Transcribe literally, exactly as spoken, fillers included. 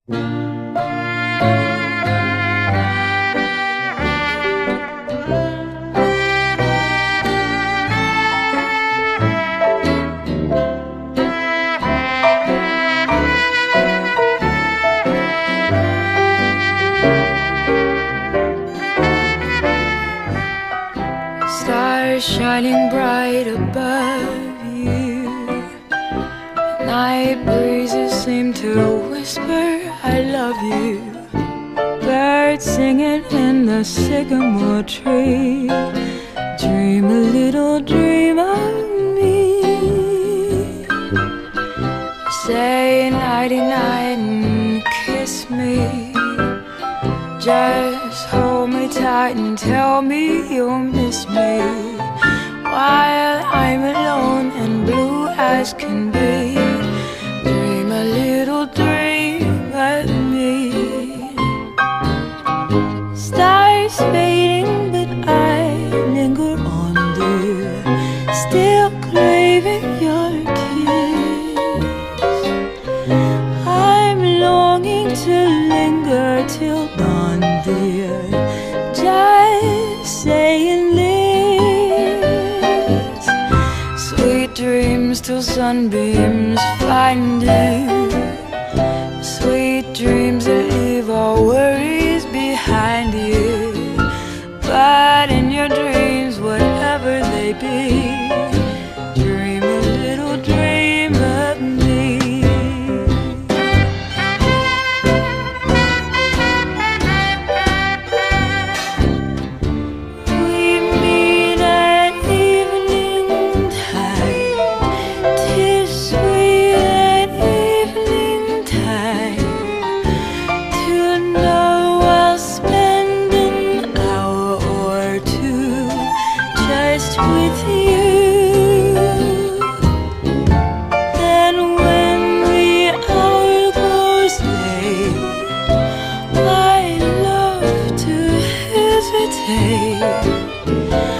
Stars shining bright above you. Night breezes seem to whisper, I love you. Birds singing in the sycamore tree. Dream a little dream of me. Say nighty night and kiss me. Just hold me tight and tell me you'll miss me while I'm alone and blue as can be. Dream a little dream of me. Stars fading, but I linger on, dear, still craving your kiss. I'm longing to linger till dawn, dear, just saying this. Sweet dreams till sunbeams find you. Sweet dreams that leave all worries behind you. But in your dreams, whatever they be, dream a little dream of me. We meet at evening tide. 'Tis sweet at evening tide to know I'll spend an hour or two just with you. Then when the hour grows late, I love to hesitate.